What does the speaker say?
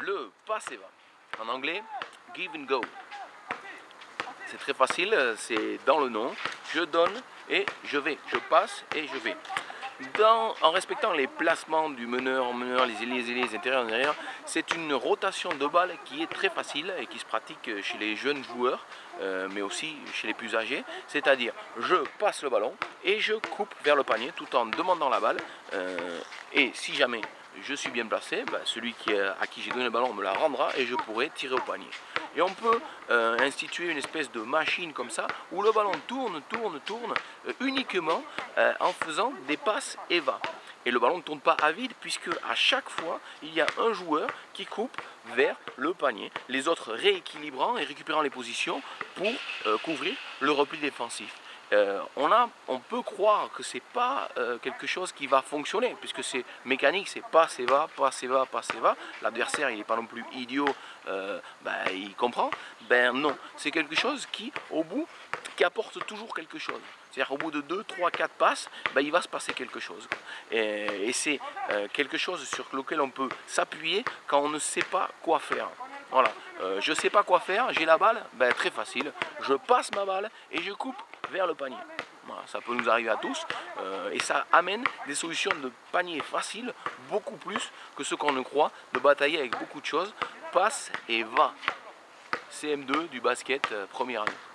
le passe et va. En anglais, give and go. C'est très facile, c'est dans le nom. Je donne et je vais. Je passe et je vais. En respectant les placements du meneur, les ailiers, les intérieurs, derrière, c'est une rotation de balles qui est très facile et qui se pratique chez les jeunes joueurs, mais aussi chez les plus âgés. C'est-à-dire, je passe le ballon et je coupe vers le panier tout en demandant la balle. Et si jamais je suis bien placé, celui à qui j'ai donné le ballon me la rendra et je pourrai tirer au panier. Et on peut instituer une espèce de machine comme ça où le ballon tourne uniquement en faisant des passes et va. Et le ballon ne tourne pas à vide puisque à chaque fois il y a un joueur qui coupe vers le panier, les autres rééquilibrant et récupérant les positions pour couvrir le repli défensif. On peut croire que c'est pas quelque chose qui va fonctionner puisque c'est mécanique, c'est passe et va, passe et va, passe et va. L'adversaire il n'est pas non plus idiot, il comprend. Ben non, c'est quelque chose qui au bout qui apporte toujours quelque chose. C'est-à-dire au bout de 2, 3, 4 passes, il va se passer quelque chose. Et c'est quelque chose sur lequel on peut s'appuyer quand on ne sait pas quoi faire. Voilà, je ne sais pas quoi faire, j'ai la balle, très facile, je passe ma balle et je coupe vers le panier. Voilà, ça peut nous arriver à tous et ça amène des solutions de panier faciles, beaucoup plus que ce qu'on ne croit, de batailler avec beaucoup de choses. Passe et va. CM2 du basket, première année.